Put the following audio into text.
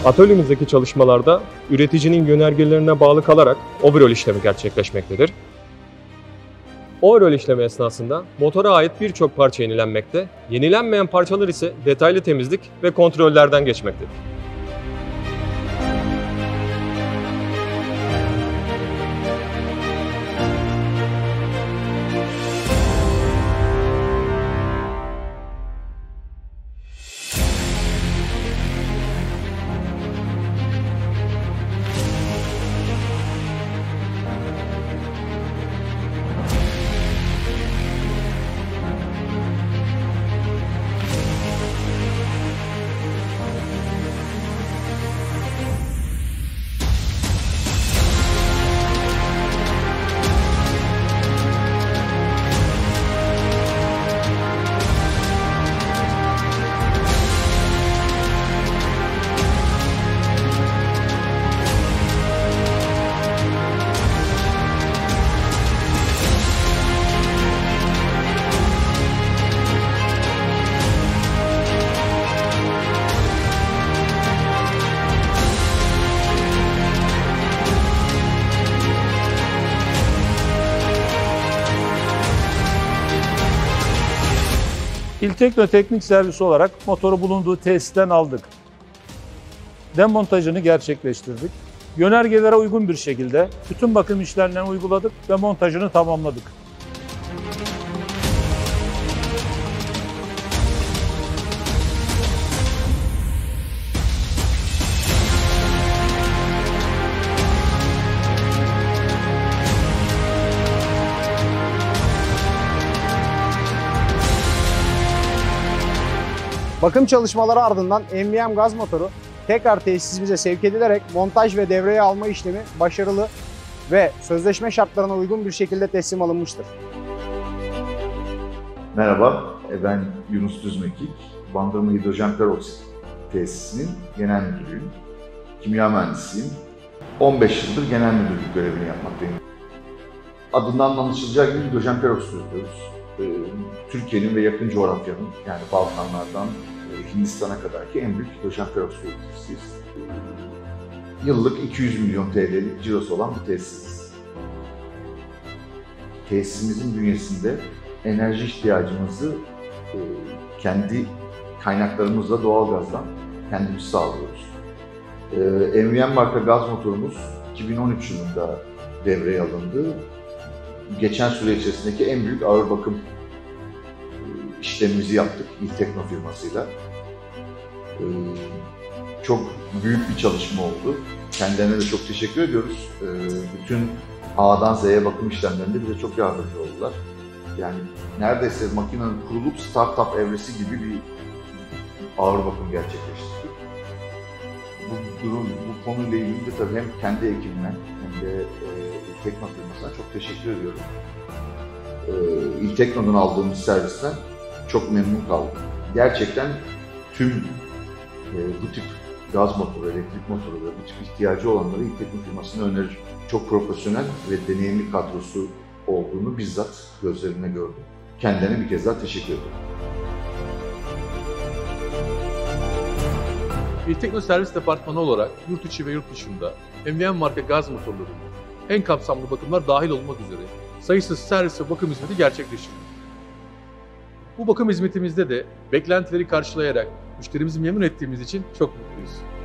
Atölyemizdeki çalışmalarda üreticinin yönergelerine bağlı kalarak overhaul işlemi gerçekleşmektedir. Overhaul işlemi esnasında motora ait birçok parça yenilenmekte, yenilenmeyen parçalar ise detaylı temizlik ve kontrollerden geçmektedir. İltekno Teknik Servisi olarak motoru bulunduğu tesisten aldık. Demontajını gerçekleştirdik. Yönergelere uygun bir şekilde bütün bakım işlemlerini uyguladık ve montajını tamamladık. Bakım çalışmaları ardından MVM gaz motoru tekrar tesisimize sevk edilerek montaj ve devreye alma işlemi başarılı ve sözleşme şartlarına uygun bir şekilde teslim alınmıştır. Merhaba, ben Yunus Düzmekik, Bandırma Hidrojen Peroksit Tesisinin genel müdürüyüm. Kimya mühendisiyim. 15 yıldır genel müdürlük görevini yapmaktayım. Adından anlaşılacağı gibi hidrojen peroksit üretiyoruz. Türkiye'nin ve yakın coğrafyanın, yani Balkanlardan Hindistan'a kadarki en büyük hidrojen peroksit üreticisiyiz. Yıllık 200 milyon TL'lik cirosu olan bir tesisiz. Tesisimizin bünyesinde enerji ihtiyacımızı kendi kaynaklarımızla doğalgazdan kendimiz sağlıyoruz. MVM marka gaz motorumuz 2013 yılında devreye alındı. Geçen süre içerisindeki en büyük ağır bakım işlemimizi yaptık İltekno firmasıyla. Çok büyük bir çalışma oldu. Kendilerine de çok teşekkür ediyoruz. Bütün A'dan Z'ye bakım işlemlerinde bize çok yardımcı oldular. Yani neredeyse makinenin kurulup startup evresi gibi bir ağır bakım gerçekleştirdik. Bu konuyla ilgili de tabii hem kendi ekibime hem de İltekno firmasına çok teşekkür ediyorum. İltekno'dan aldığımız servisten çok memnun kaldım. Gerçekten tüm bu tip gaz motoru, elektrik motoru ve bu tip ihtiyacı olanları İltekno firmasına öneririm. Çok profesyonel ve deneyimli kadrosu olduğunu bizzat gözlerimle gördüm. Kendilerine bir kez daha teşekkür ederim. İltekno Servis Departmanı olarak yurt içi ve yurt dışında MVM marka gaz motorlarının en kapsamlı bakımlar dahil olmak üzere sayısız servis ve bakım hizmeti gerçekleştiriyoruz. Bu bakım hizmetimizde de beklentileri karşılayarak müşterimizi memnun ettiğimiz için çok mutluyuz.